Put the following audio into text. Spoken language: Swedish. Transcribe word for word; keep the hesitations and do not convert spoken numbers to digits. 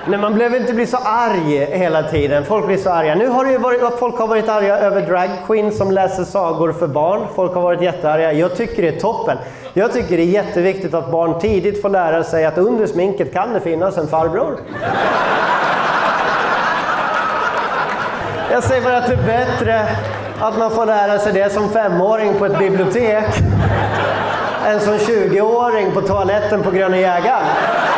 Nej, man behöver inte bli så arg hela tiden. Folk blir så arga. Nu har det ju varit, folk har varit arga över drag queen som läser sagor för barn. Folk har varit jättearga. Jag tycker det är toppen. Jag tycker det är jätteviktigt att barn tidigt får lära sig att under sminket kan det finnas en farbror. Jag säger bara att det är bättre att man får lära sig det som femåring på ett bibliotek än som tjugoåring på toaletten på Gröna Jägaren.